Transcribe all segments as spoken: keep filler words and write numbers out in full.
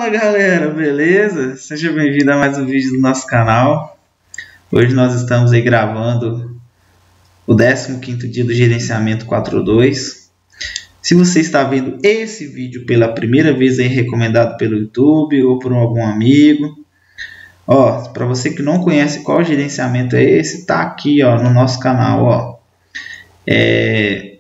Fala galera, beleza? Seja bem-vindo a mais um vídeo do nosso canal. Hoje nós estamos aí gravando o décimo quinto dia do gerenciamento quatro ponto dois. Se você está vendo esse vídeo pela primeira vez aí, recomendado pelo YouTube ou por algum amigo, ó, para você que não conhece qual gerenciamento é esse, tá aqui, ó, no nosso canal, ó. É...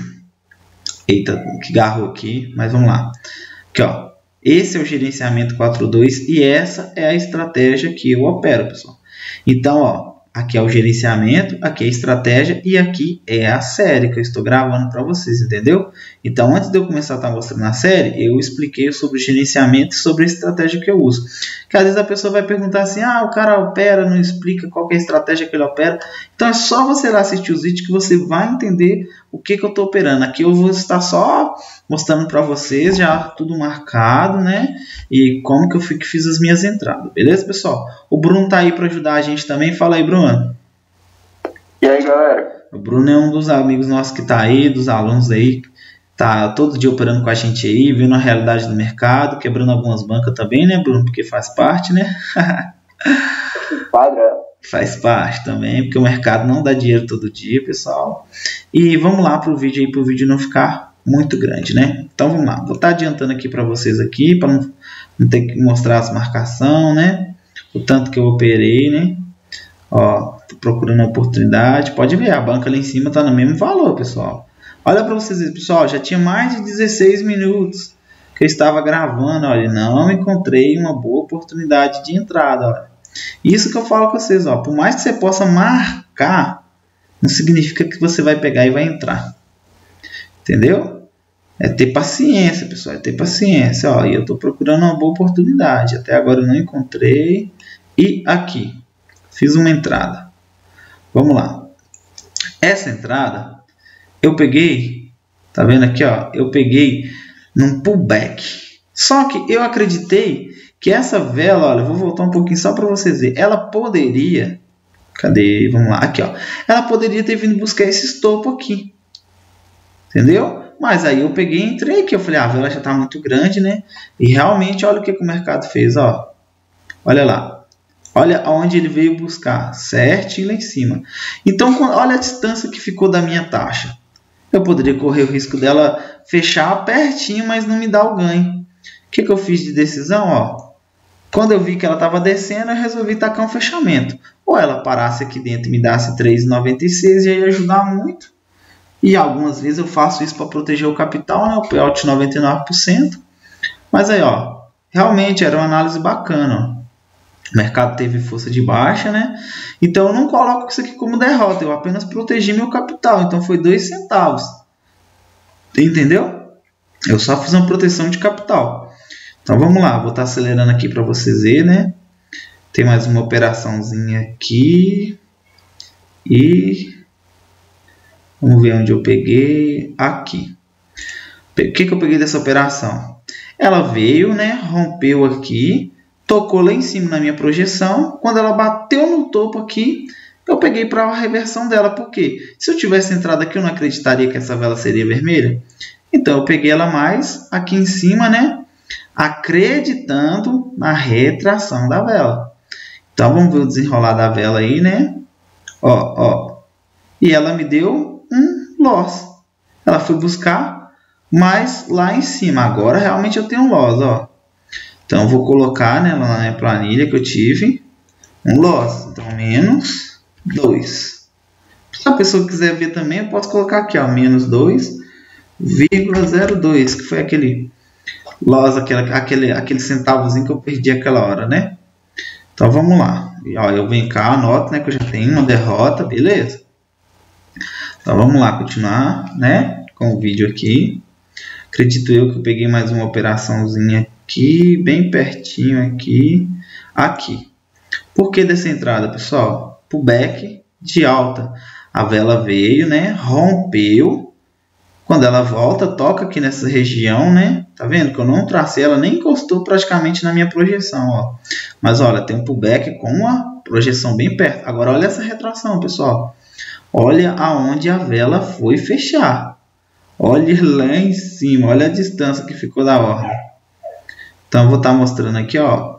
Eita, que garrou aqui, mas vamos lá. Aqui, ó. Esse é o gerenciamento quatro ponto dois e essa é a estratégia que eu opero, pessoal. Então, ó, aqui é o gerenciamento, aqui é a estratégia e aqui é a série que eu estou gravando para vocês, entendeu? Então, antes de eu começar a estar mostrando a série, eu expliquei sobre o gerenciamento e sobre a estratégia que eu uso. Que às vezes a pessoa vai perguntar assim, ah, o cara opera, não explica qual que é a estratégia que ele opera. Então, é só você lá assistir os vídeos que você vai entender o que, que eu estou operando. Aqui eu vou estar só mostrando para vocês, já tudo marcado, né? E como que eu fiz as minhas entradas, beleza, pessoal? O Bruno tá aí para ajudar a gente também. Fala aí, Bruno. E aí, galera? O Bruno é um dos amigos nossos que tá aí, dos alunos aí, tá todo dia operando com a gente aí, vendo a realidade do mercado, quebrando algumas bancas também, né, Bruno? Porque faz parte, né? Padrão. Faz parte também, porque o mercado não dá dinheiro todo dia, pessoal. E vamos lá pro vídeo aí, pro vídeo não ficar muito grande, né? Então vamos lá, vou estar adiantando aqui para vocês aqui, para não, não ter que mostrar as marcações, né? O tanto que eu operei, né? Ó, tô procurando a oportunidade, pode ver, a banca lá em cima tá no mesmo valor, pessoal. Olha para vocês verem, pessoal, já tinha mais de dezesseis minutos que eu estava gravando, olha, não encontrei uma boa oportunidade de entrada, olha. Isso que eu falo com vocês, ó, por mais que você possa marcar, não significa que você vai pegar e vai entrar. Entendeu? É ter paciência, pessoal, é ter paciência, ó, e eu estou procurando uma boa oportunidade, até agora eu não encontrei, e aqui, fiz uma entrada. Vamos lá. Essa entrada, eu peguei, tá vendo aqui, ó, eu peguei num pullback, só que eu acreditei que essa vela, olha, eu vou voltar um pouquinho só para vocês verem, ela poderia, cadê, vamos lá, aqui, ó, ela poderia ter vindo buscar esse estopo aqui, entendeu? Mas aí eu peguei e entrei aqui, eu falei, ah, a vela já está muito grande, né? E realmente, olha o que, que o mercado fez, ó, olha lá, olha aonde ele veio buscar, certinho lá em cima. Então, olha a distância que ficou da minha taxa. Eu poderia correr o risco dela fechar pertinho, mas não me dar o ganho. O que, que eu fiz de decisão, ó? Quando eu vi que ela estava descendo, eu resolvi tacar um fechamento. Ou ela parasse aqui dentro e me desse três reais e noventa e seis, ia ajudar muito. E algumas vezes eu faço isso para proteger o capital, né? O payout de noventa e nove por cento. Mas aí, ó, realmente era uma análise bacana, ó. O mercado teve força de baixa, né? Então eu não coloco isso aqui como derrota, eu apenas protegi meu capital. Então foi dois centavos. Entendeu? Eu só fiz uma proteção de capital. Então vamos lá, vou estar acelerando aqui para vocês verem, né? Tem mais uma operaçãozinha aqui. E vamos ver onde eu peguei. Aqui. O que, que eu peguei dessa operação? Ela veio, né? Rompeu aqui. Tocou lá em cima na minha projeção. Quando ela bateu no topo aqui, eu peguei para a reversão dela. Por quê? Se eu tivesse entrado aqui, eu não acreditaria que essa vela seria vermelha. Então, eu peguei ela mais aqui em cima, né? Acreditando na retração da vela. Então, vamos ver o desenrolar da vela aí, né? Ó, ó. E ela me deu um loss. Ela foi buscar mais lá em cima. Agora, realmente, eu tenho um loss, ó. Então, eu vou colocar, né, na minha planilha que eu tive um loss. Então, menos dois. Se a pessoa quiser ver também, eu posso colocar aqui, ó, menos dois vírgula zero dois, que foi aquele loss, aquele, aquele, aquele centavozinho que eu perdi aquela hora, né? Então, vamos lá. E, ó, eu venho cá, anoto, né, que eu já tenho uma derrota, beleza? Então, vamos lá, continuar, né, com o vídeo aqui. Acredito eu que eu peguei mais uma operaçãozinha aqui, bem pertinho aqui, aqui. Por que dessa entrada, pessoal? Pullback de alta. A vela veio, né? Rompeu. Quando ela volta, toca aqui nessa região, né? Tá vendo que eu não tracei, ela nem encostou praticamente na minha projeção, ó. Mas olha, tem um pullback com uma projeção bem perto. Agora olha essa retração, pessoal. Olha aonde a vela foi fechar. Olha lá em cima, olha a distância que ficou da ordem. Então eu vou estar mostrando aqui, ó,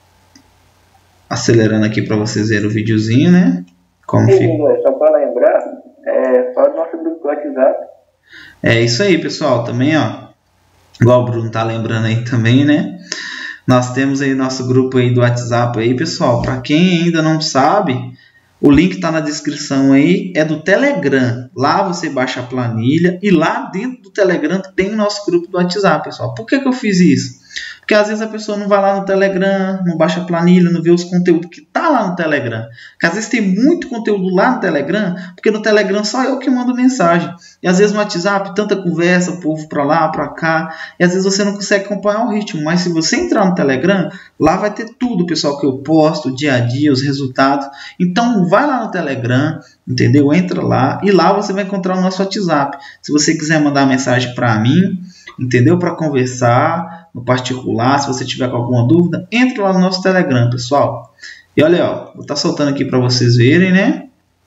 acelerando aqui para vocês verem o videozinho, né? Como Sim, fica. só para lembrar, é só do nosso grupo do WhatsApp. É isso aí, pessoal. Também, ó, igual o Bruno tá lembrando aí também, né? Nós temos aí nosso grupo aí do WhatsApp aí, pessoal. Para quem ainda não sabe, o link está na descrição aí, é do Telegram. Lá você baixa a planilha e lá dentro do Telegram tem o nosso grupo do WhatsApp, pessoal. Por que que eu fiz isso? Porque às vezes a pessoa não vai lá no Telegram, não baixa a planilha, não vê os conteúdos que tá lá no Telegram. Porque às vezes tem muito conteúdo lá no Telegram, porque no Telegram só eu que mando mensagem. E às vezes no WhatsApp, tanta conversa, o povo pra lá, pra cá, e às vezes você não consegue acompanhar o ritmo. Mas se você entrar no Telegram, lá vai ter tudo, pessoal, que eu posto, dia a dia, os resultados. Então vai lá no Telegram, entendeu? Entra lá e lá você vai encontrar o nosso WhatsApp. Se você quiser mandar mensagem para mim, entendeu? Para conversar no particular, se você tiver com alguma dúvida, entre lá no nosso Telegram, pessoal. E olha, ó, vou estar soltando aqui para vocês verem, né?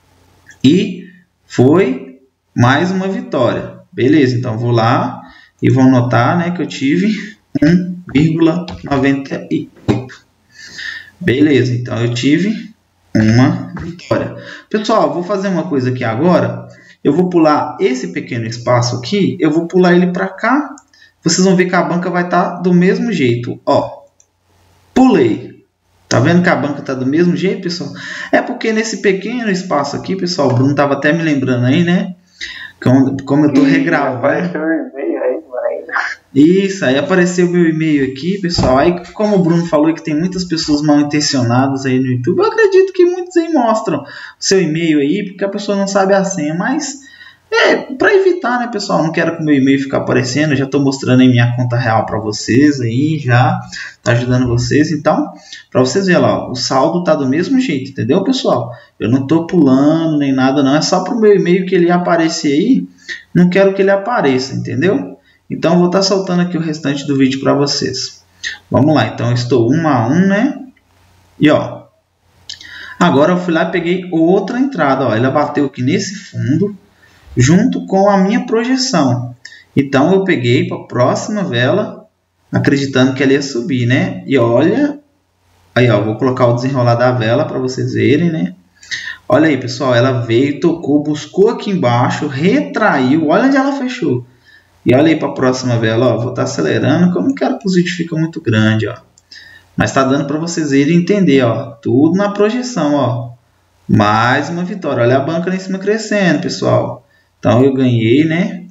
E foi mais uma vitória. Beleza, então vou lá e vou notar, né, que eu tive um vírgula noventa e oito. Beleza, então eu tive uma vitória. Pessoal, vou fazer uma coisa aqui agora. Eu vou pular esse pequeno espaço aqui, eu vou pular ele para cá. Vocês vão ver que a banca vai estar do mesmo jeito. Ó, pulei. Tá vendo que a banca está do mesmo jeito, pessoal? É porque nesse pequeno espaço aqui, pessoal, o Bruno estava até me lembrando aí, né? Como, como eu estou regravando. Apareceu o e-mail aí, mano. Isso, aí apareceu o meu e-mail aqui, pessoal. Aí, como o Bruno falou que tem muitas pessoas mal intencionadas aí no YouTube, eu acredito que muitos aí mostram o seu e-mail aí, porque a pessoa não sabe a senha, mas é para evitar, né, pessoal? Não quero que o meu e-mail fique aparecendo, eu já estou mostrando aí minha conta real para vocês aí, já tá ajudando vocês. Então, para vocês verem lá, ó, o saldo tá do mesmo jeito, entendeu, pessoal? Eu não tô pulando nem nada, não, é só para o meu e-mail que ele aparecer aí, não quero que ele apareça, entendeu? Então, eu vou estar soltando aqui o restante do vídeo para vocês. Vamos lá, então, eu estou um a um, né? E, ó, agora eu fui lá e peguei outra entrada, ó, ela bateu aqui nesse fundo, junto com a minha projeção. Então, eu peguei para a próxima vela, acreditando que ela ia subir, né? E olha, aí, ó, vou colocar o desenrolar da vela para vocês verem, né? Olha aí, pessoal, ela veio, tocou, buscou aqui embaixo, retraiu, olha onde ela fechou. E olha aí para a próxima vela, ó, vou estar acelerando, porque eu não quero que os vídeos fiquem muito grande, ó. Mas está dando para vocês verem e entender, ó, tudo na projeção, ó. Mais uma vitória, olha a banca lá em cima crescendo, pessoal. Então, eu ganhei, né,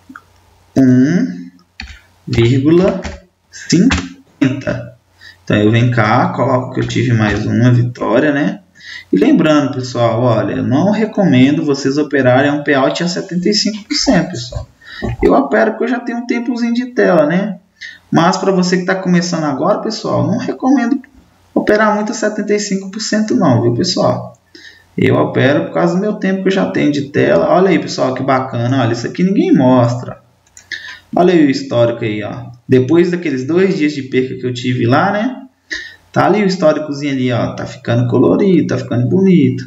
um vírgula cinquenta. Então, eu venho cá, coloco que eu tive mais uma vitória, né? E lembrando, pessoal, olha, eu não recomendo vocês operarem um payout a setenta e cinco por cento, pessoal. Eu opero porque eu já tenho um tempozinho de tela, né? Mas para você que está começando agora, pessoal, não recomendo operar muito a setenta e cinco por cento não, viu, pessoal? Eu opero por causa do meu tempo que eu já tenho de tela. Olha aí, pessoal, que bacana. Olha, isso aqui ninguém mostra. Olha aí o histórico aí, ó. Depois daqueles dois dias de perca que eu tive lá, né? Tá ali o históricozinho ali, ó. Tá ficando colorido, tá ficando bonito.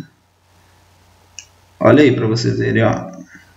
Olha aí para vocês verem, ó.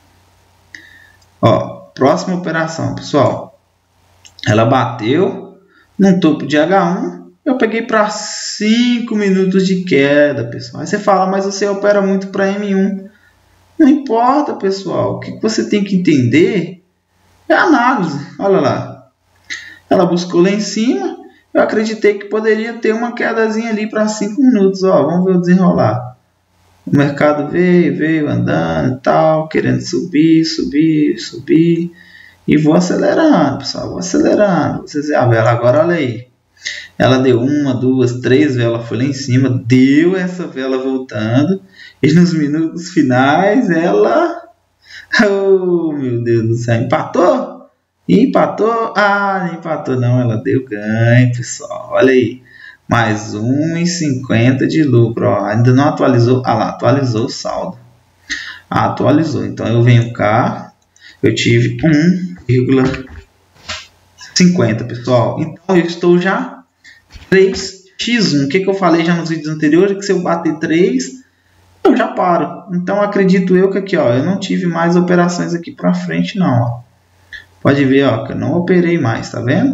Ó, próxima operação, pessoal. Ela bateu no topo de H um. Eu peguei para cinco minutos de queda, pessoal. Aí você fala, mas você opera muito para M um. Não importa, pessoal. O que você tem que entender é a análise. Olha lá. Ela buscou lá em cima. Eu acreditei que poderia ter uma quedazinha ali para cinco minutos. Ó, vamos ver o desenrolar. O mercado veio, veio andando e tal, querendo subir, subir, subir. E vou acelerando, pessoal. Vou acelerando. Vocês veem a vela agora, olha aí. Ela deu uma, duas, três velas, foi lá em cima, deu essa vela voltando, e nos minutos finais ela, oh meu Deus do céu, empatou? Empatou? Ah, não empatou não, ela deu ganho, pessoal, olha aí, mais um vírgula cinquenta de lucro, ó. Ainda não atualizou, ah lá, atualizou o saldo, ah, atualizou, então eu venho cá, eu tive um vírgula cinquenta, pessoal, então eu estou já três por um. O que, que eu falei já nos vídeos anteriores? Que se eu bater três, eu já paro. Então, acredito eu que aqui, ó, eu não tive mais operações aqui para frente, não. Ó. Pode ver, ó, que eu não operei mais, tá vendo?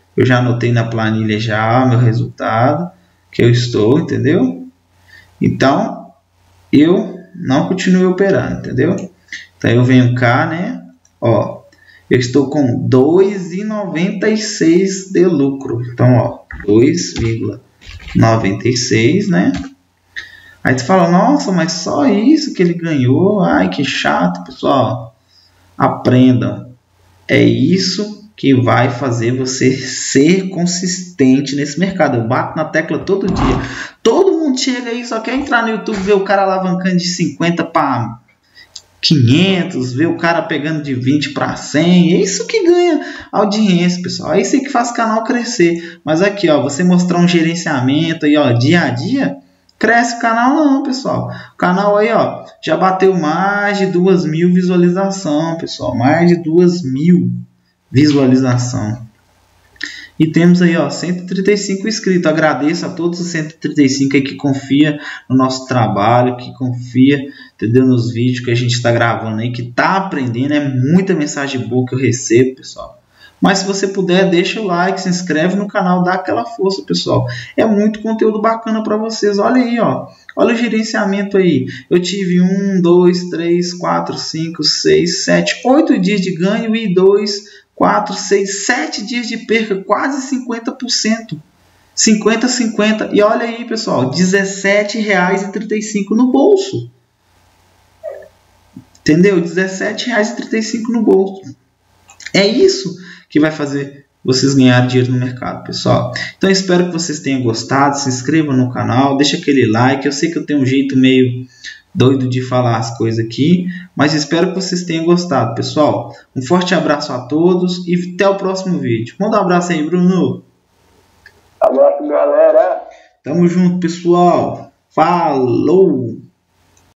Eu já anotei na planilha já meu resultado que eu estou, entendeu? Então, eu não continuo operando, entendeu? Então, eu venho cá, né? Ó, eu estou com dois vírgula noventa e seis de lucro. Então, ó, dois vírgula noventa e seis, né? Aí tu fala, nossa, mas só isso que ele ganhou? Ai, que chato, pessoal. Aprendam. É isso que vai fazer você ser consistente nesse mercado. Eu bato na tecla todo dia. Todo mundo chega aí, só quer entrar no YouTube, ver o cara alavancando de cinquenta para quinhentos, ver o cara pegando de vinte para cem. É isso que ganha audiência, pessoal. É isso aí que faz o canal crescer. Mas aqui, ó, você mostrar um gerenciamento aí, ó, dia a dia, cresce o canal não, pessoal. O canal aí, ó, já bateu mais de duas mil visualizações, pessoal. Mais de duas mil visualizações. E temos aí, ó, cento e trinta e cinco inscritos. Agradeço a todos os cento e trinta e cinco aí que confia no nosso trabalho, que confia, entendeu, nos vídeos que a gente está gravando aí, que tá aprendendo. É muita mensagem boa que eu recebo, pessoal. Mas se você puder, deixa o like, se inscreve no canal, dá aquela força, pessoal. É muito conteúdo bacana para vocês. Olha aí, ó. Olha o gerenciamento aí. Eu tive um, dois, três, quatro, cinco, seis, sete, oito dias de ganho e dois, quatro, seis, sete dias de perca. Quase cinquenta por cento. cinquenta a cinquenta. E olha aí, pessoal. dezessete reais e trinta e cinco centavos no bolso. Entendeu? dezessete reais e trinta e cinco centavos no bolso. É isso que vai fazer vocês ganharem dinheiro no mercado, pessoal. Então, espero que vocês tenham gostado. Se inscrevam no canal, deixa aquele like. Eu sei que eu tenho um jeito meio doido de falar as coisas aqui, mas espero que vocês tenham gostado, pessoal. Um forte abraço a todos e até o próximo vídeo. Manda um abraço aí, Bruno. Abraço, galera. Tamo junto, pessoal. Falou!